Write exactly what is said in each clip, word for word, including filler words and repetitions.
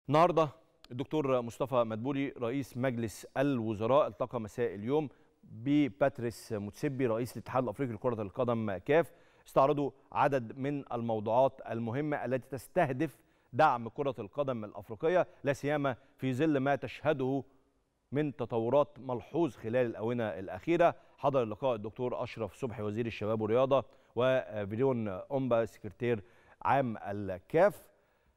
النهارده الدكتور مصطفى مدبولي رئيس مجلس الوزراء التقى مساء اليوم بباتريس موتسيبي رئيس الاتحاد الافريقي لكرة القدم كاف. استعرضوا عدد من الموضوعات المهمة التي تستهدف دعم كرة القدم الافريقية، لا سيما في ظل ما تشهده من تطورات ملحوظ خلال الآونة الأخيرة. حضر اللقاء الدكتور أشرف صبحي وزير الشباب والرياضة وفيليون أومبا سكرتير عام الكاف،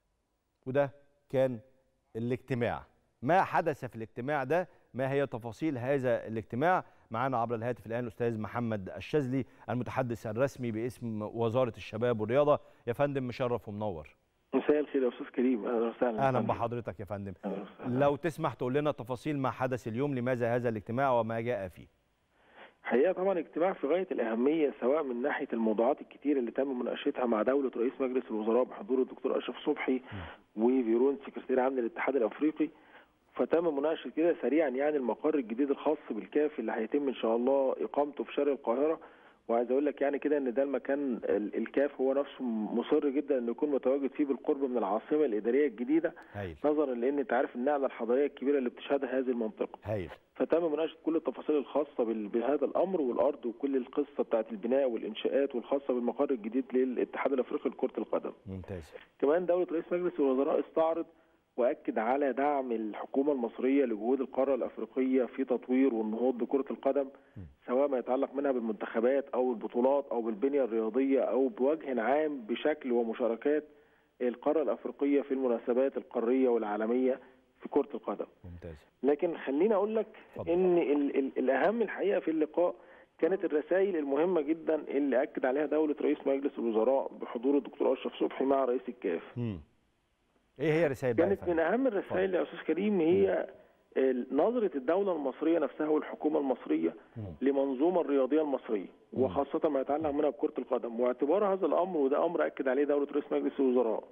وده كان الاجتماع. ما حدث في الاجتماع ده؟ ما هي تفاصيل هذا الاجتماع؟ معنا عبر الهاتف الآن الأستاذ محمد الشاذلي المتحدث الرسمي باسم وزارة الشباب والرياضة. يا فندم مشرف ومنور. مساء الخير يا استاذ كريم، اهلا وسهلا. اهلا بحضرتك يا فندم. لو تسمح تقول لنا تفاصيل ما حدث اليوم، لماذا هذا الاجتماع وما جاء فيه؟ حقيقه طبعا اجتماع في غايه الاهميه، سواء من ناحيه الموضوعات الكتير اللي تم مناقشتها مع دوله رئيس مجلس الوزراء بحضور الدكتور اشرف صبحي وفيرون سكرتير عام للاتحاد الافريقي. فتم مناقشه كده سريعا يعني المقر الجديد الخاص بالكاف اللي هيتم ان شاء الله اقامته في شرق القاهره. وعايز اقول لك يعني كده ان ده المكان الكاف هو نفسه مصر جدا انه يكون متواجد فيه بالقرب من العاصمه الاداريه الجديده، هايل. نظرا لان انت عارف النقله الحضاريه الكبيره اللي بتشهدها هذه المنطقه. هايل. فتم مناقشه كل التفاصيل الخاصه بهذا الامر والارض وكل القصه بتاعه البناء والانشاءات والخاصه بالمقر الجديد للاتحاد الافريقي لكره القدم. ممتاز. كمان دوله رئيس مجلس الوزراء استعرض واكد على دعم الحكومه المصريه لجهود القاره الافريقيه في تطوير والنهوض بكره القدم، سواء ما يتعلق منها بالمنتخبات او البطولات او بالبنيه الرياضيه او بوجه عام بشكل ومشاركات القاره الافريقيه في المناسبات القاريه والعالميه في كره القدم. ممتاز. لكن خليني اقول لك فضل. ان ال ال الاهم الحقيقه في اللقاء كانت الرسائل المهمه جدا اللي اكد عليها دوله رئيس مجلس الوزراء بحضور الدكتور اشرف صبحي مع رئيس الكاف. م. ايه هي رسائل بقى؟ كانت من اهم الرسائل يا استاذ كريم هي نظره الدوله المصريه نفسها والحكومه المصريه لمنظومه الرياضيه المصريه، وخاصه ما يتعلق منها بكره القدم، واعتبار هذا الامر، وده امر اكد عليه دوله رئيس مجلس الوزراء،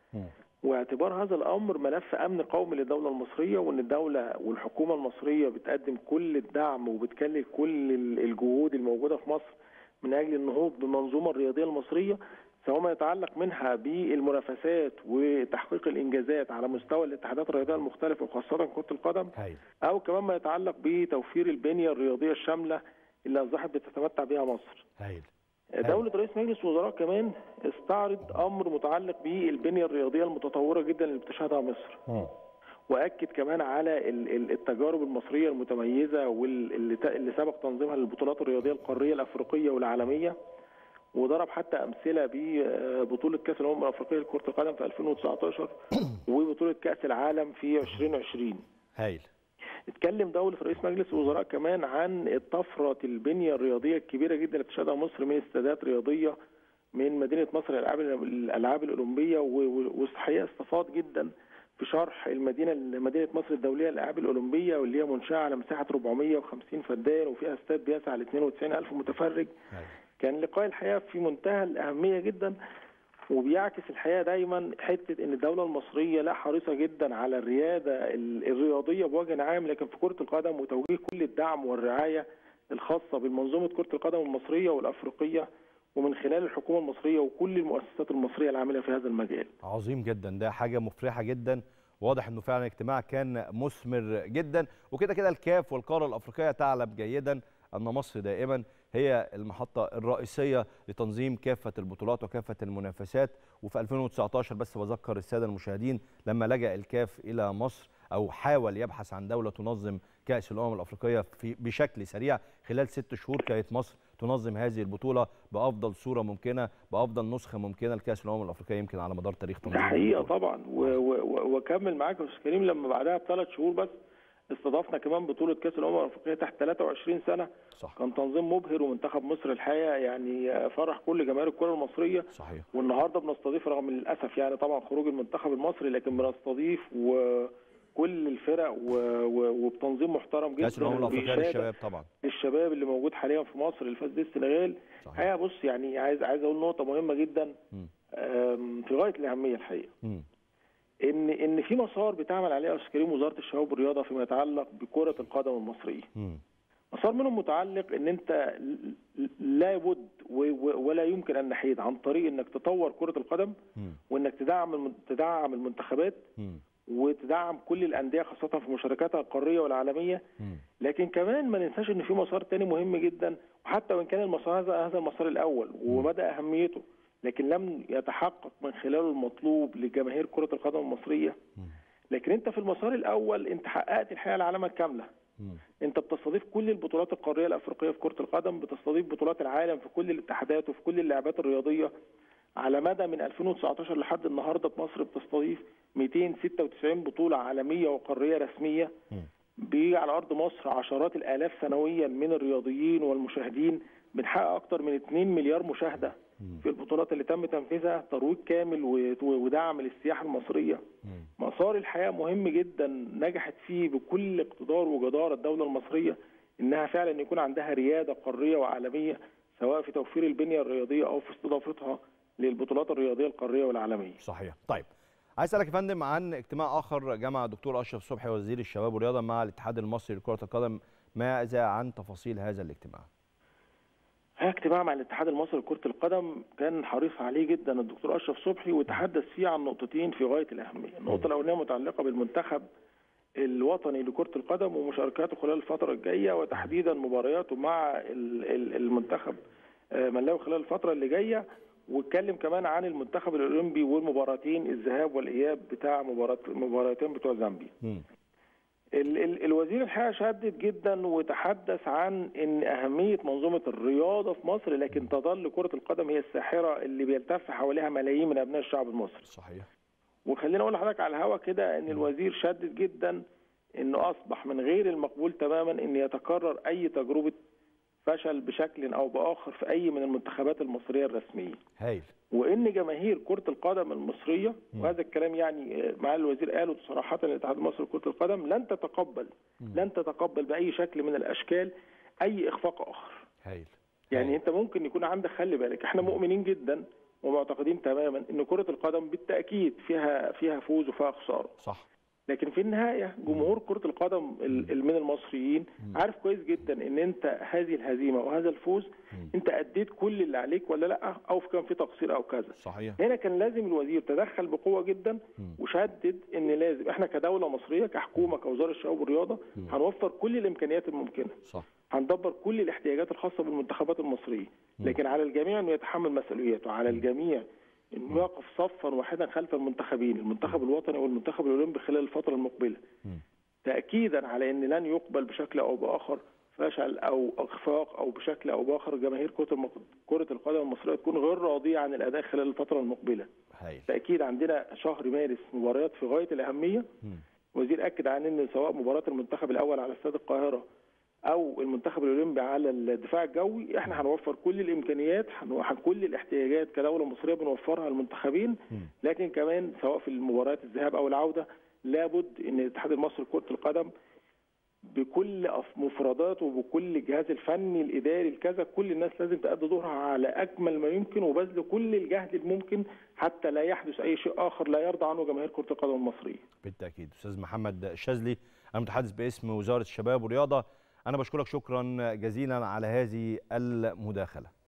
واعتبار هذا الامر ملف امن قومي للدوله المصريه، وان الدوله والحكومه المصريه بتقدم كل الدعم وبتكلل كل الجهود الموجوده في مصر من اجل النهوض بالمنظومه الرياضيه المصريه، سواء ما يتعلق منها بالمنافسات وتحقيق الانجازات على مستوى الاتحادات الرياضيه المختلفه وخاصه كره القدم، هاي. او كمان ما يتعلق بتوفير البنيه الرياضيه الشامله اللي اصبحت بتتمتع بها مصر. هاي. دوله رئيس مجلس الوزراء كمان استعرض امر متعلق بالبنيه الرياضيه المتطوره جدا اللي بتشهدها مصر. م. واكد كمان على التجارب المصريه المتميزه واللي سبق تنظيمها للبطولات الرياضيه القاريه الافريقيه والعالميه، وضرب حتى امثله ببطوله كاس الامم الافريقيه لكره القدم في ألفين وتسعطاشر وبطوله كاس العالم في ألفين وعشرين. هايل. اتكلم دوله رئيس مجلس الوزراء كمان عن الطفره البنيه الرياضيه الكبيره جدا اللي بتشهدها مصر من استادات رياضيه من مدينه مصر للالعاب الالعاب الاولمبيه، والحقيقه استفاض جدا في شرح المدينه مدينه مصر الدوليه للالعاب الاولمبيه، واللي هي منشاه على مساحه أربعمية وخمسين فدان وفيها استاد بيسع ل اثنين وتسعين ألف متفرج. هايل. كان لقاء الحقيقه في منتهى الاهميه جدا، وبيعكس الحقيقه دايما حته ان الدوله المصريه لا حريصه جدا على الرياده الرياضيه بوجه عام، لكن في كره القدم وتوجيه كل الدعم والرعايه الخاصه بالمنظومه كره القدم المصريه والافريقيه، ومن خلال الحكومه المصريه وكل المؤسسات المصريه العامله في هذا المجال. عظيم جدا، ده حاجه مفرحه جدا. واضح انه فعلا اجتماع كان مثمر جدا، وكده كده الكاف والقاره الافريقيه تعلم جيدا أن مصر دائما هي المحطة الرئيسية لتنظيم كافة البطولات وكافة المنافسات. وفي ألفين وتسعطاشر بس بذكر السادة المشاهدين لما لجأ الكاف إلى مصر أو حاول يبحث عن دولة تنظم كأس الأمم الأفريقية في بشكل سريع، خلال ست شهور كانت مصر تنظم هذه البطولة بأفضل صورة ممكنة، بأفضل نسخة ممكنة لكأس الأمم الأفريقية يمكن على مدار تاريخ تنظيم. حقيقة طبعا، وكمل معاك يا أستاذ كريم، لما بعدها بثلاث شهور بس استضفنا كمان بطولة كأس الأمم الأفريقية تحت ثلاثة وعشرين سنة. صح. كان تنظيم مبهر، ومنتخب مصر الحقيقة يعني فرح كل جماهير الكرة المصرية. صحيح. والنهارده بنستضيف رغم للأسف يعني طبعا خروج المنتخب المصري، لكن بنستضيف وكل الفرق وبتنظيم محترم جدا. كأس الأمم الأفريقية للشباب طبعا. للشباب اللي موجود حاليا في مصر اللي فاز بيه السنغال. الحقيقة بص يعني عايز عايز أقول نقطة مهمة جدا في غاية الأهمية الحقيقة. م. ان ان في مسار بتعمل عليه يا استاذ كريم وزاره الشباب والرياضه فيما يتعلق بكره القدم المصريه. م. مسار منهم متعلق ان انت لا بد ولا يمكن ان نحيد عن طريق انك تطور كره القدم، م. وانك تدعم تدعم المنتخبات، م. وتدعم كل الانديه خاصه في مشاركاتها القاريه والعالميه. لكن كمان ما ننساش ان في مسار تاني مهم جدا، وحتى وان كان المسار هذا هذا المسار الاول ومدى اهميته، لكن لم يتحقق من خلاله المطلوب لجماهير كره القدم المصريه. لكن انت في المسار الاول انت حققت الحقيقه العلامه الكامله. انت بتستضيف كل البطولات القاريه الافريقيه في كره القدم، بتستضيف بطولات العالم في كل الاتحادات وفي كل اللعبات الرياضيه. على مدى من ألفين وتسعتاشر لحد النهارده في مصر بتستضيف مئتين وستة وتسعين بطوله عالميه وقاريه رسميه. بيجي على ارض مصر عشرات الالاف سنويا من الرياضيين والمشاهدين، بنحقق اكثر من اتنين مليار مشاهده في البطولات اللي تم تنفيذها، ترويج كامل ودعم للسياحه المصريه. مسار الحياه مهم جدا نجحت فيه بكل اقتدار وجداره الدوله المصريه انها فعلا يكون عندها رياده قاريه وعالميه، سواء في توفير البنيه الرياضيه او في استضافتها للبطولات الرياضيه القاريه والعالميه. صحيح. طيب عايز اسالك يا فندم عن اجتماع اخر جمع الدكتور اشرف صبحي وزير الشباب والرياضه مع الاتحاد المصري لكره القدم، ماذا عن تفاصيل هذا الاجتماع؟ هذا اجتماع مع الاتحاد المصري لكره القدم كان حريص عليه جدا الدكتور اشرف صبحي، وتحدث فيه عن نقطتين في غايه الاهميه. النقطه الاولانيه متعلقه بالمنتخب الوطني لكره القدم ومشاركاته خلال الفتره الجايه، وتحديدا مبارياته مع المنتخب ملاوي خلال الفتره اللي جايه، واتكلم كمان عن المنتخب الاولمبي والمباراتين الذهاب والاياب بتاع مباراتين بتوع زامبيا. ال ال الوزير الحقيقه شدد جدا وتحدث عن ان اهميه منظومه الرياضه في مصر، لكن تظل كره القدم هي الساحره اللي بيلتف حواليها ملايين من ابناء الشعب المصري. صحيح. وخليني اقول لحضرتك على الهوا كده ان الوزير شدد جدا انه اصبح من غير المقبول تماما ان يتكرر اي تجربه فشل بشكل او باخر في اي من المنتخبات المصريه الرسميه. هايل. وان جماهير كره القدم المصريه، وهذا الكلام يعني معالي الوزير قاله صراحه للاتحاد المصري لكره القدم، لن تتقبل مم. لن تتقبل باي شكل من الاشكال اي اخفاق اخر. هايل. يعني هايل. انت ممكن يكون عندك، خلي بالك احنا مؤمنين جدا ومعتقدين تماما ان كره القدم بالتاكيد فيها فيها فوز وفيها خساره. صح. لكن في النهايه جمهور كره القدم من المصريين عارف كويس جدا ان انت هذه الهزيمه وهذا الفوز انت اديت كل اللي عليك ولا لا، او كان في تقصير او كذا. صحيح. هنا كان لازم الوزير تدخل بقوه جدا وشدد ان لازم احنا كدوله مصريه كحكومه كوزاره الشباب والرياضه هنوفر كل الامكانيات الممكنه. صح. هندبر كل الاحتياجات الخاصه بالمنتخبات المصريه، لكن على الجميع انه يتحمل مسؤوليته، على الجميع انه يقف صفا واحدا خلف المنتخبين، المنتخب الوطني والمنتخب الاولمبي خلال الفتره المقبله. تاكيدا على ان لن يقبل بشكل او باخر فشل او اخفاق، او بشكل او باخر جماهير كره القدم المصريه تكون غير راضيه عن الاداء خلال الفتره المقبله. هاي. تاكيد عندنا شهر مارس مباريات في غايه الاهميه. وزير اكد عن ان سواء مباراه المنتخب الاول على استاد القاهره او المنتخب الاولمبي على الدفاع الجوي، احنا هنوفر كل الامكانيات، كل الاحتياجات كدوله مصريه بنوفرها للمنتخبين، لكن كمان سواء في المباريات الذهاب او العوده لابد ان الاتحاد المصري لكره القدم بكل مفرداته وبكل الجهاز الفني الاداري الكذا، كل الناس لازم تأدي دورها على اكمل ما يمكن وبذل كل الجهد الممكن حتى لا يحدث اي شيء اخر لا يرضى عنه جماهير كره القدم المصريه. بالتاكيد. استاذ محمد الشاذلي المتحدث باسم وزاره الشباب والرياضه، انا بشكرك شكرا جزيلا على هذه المداخله.